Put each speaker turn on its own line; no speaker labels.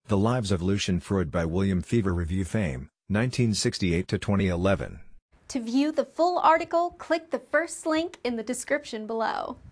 The Lives of Lucian Freud by William Feaver. Review Fame, 1968 to 2011.
To view the full article, click the first link in the description below.